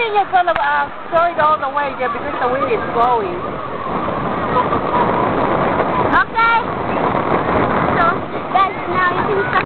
think you're gonna throw it all the way there because the wind is blowing.